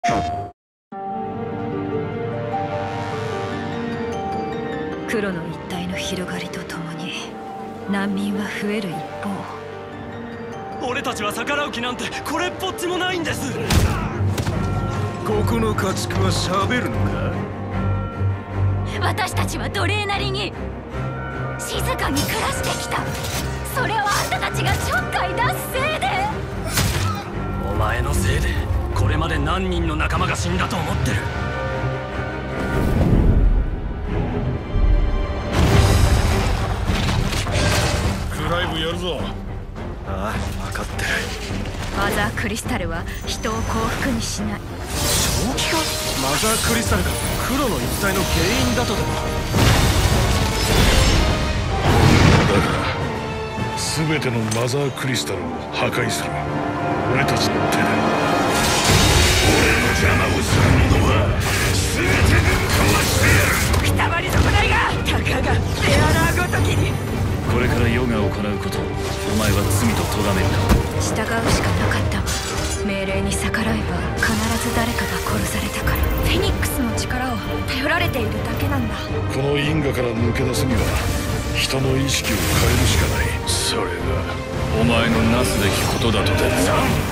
黒の一帯の広がりとともに難民は増える一方。 俺たちは逆らう気なんてこれっぽっちもないんです。 ここの家畜は喋るのか？ 私たちは奴隷なりに静かに暮らしてきた。それをあんたたちがちょっかい出すせいで。 お前のせいでこれまで何人の仲間が死んだと思ってる。 クライブやるぞ。 ああ、分かってる。 マザークリスタルは人を幸福にしない。 正気か？マザークリスタルが黒の一帯の原因だとでも？ だから全てのマザークリスタルを破壊する。俺たちの手で。俺の邪魔をする者は全てぶっ壊してやる。 くたばり損ないがたかが手荒ごときに。 これからヨガを行うことをお前は罪と咎めるか？ 従うしかなかったわ。命令に逆らえば必ず誰かが殺されたから。フェニックスの力を頼られているだけなんだ。 この因果から抜け出すには人の意識を変えるしかない。それがお前のなすべきことだとでも。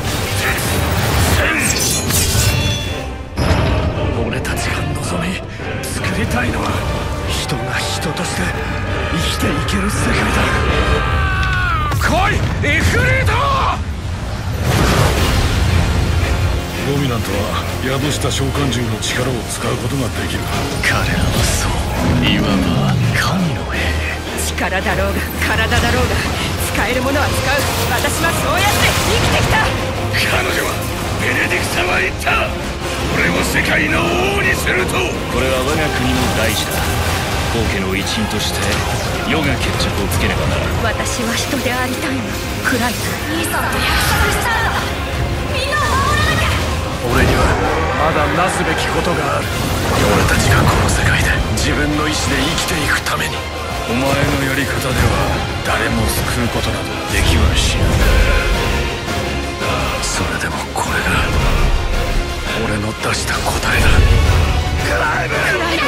俺たちが望み作りたいのは人が人として生きていける世界だ。来いエフリート！ ドミナントは宿した召喚獣の力を使うことができる。 彼らはそういわば神の兵。 力だろうが体だろうが使えるものは使う。私はそうやって生きてきた。 彼女はベネディクサは言った。俺を世界の王にすると。 これは我が国の大事だ。王家の一員として世が決着をつけねばならん。 私は人でありたいの。クライト兄さんと約束したんだ。みんなを守らなきゃ。 俺にはまだなすべきことがある。俺たちがこの世界で自分の意志で生きていくために。 お前のやり方では誰も救うことなどできはしない。 それでもこれが俺の出した答えだ。クライブ！クライブ！クライブ！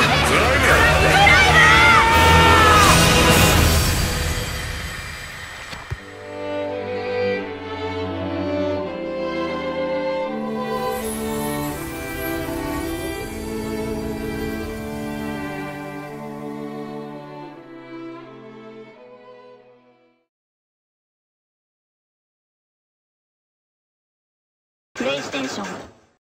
プレイステーション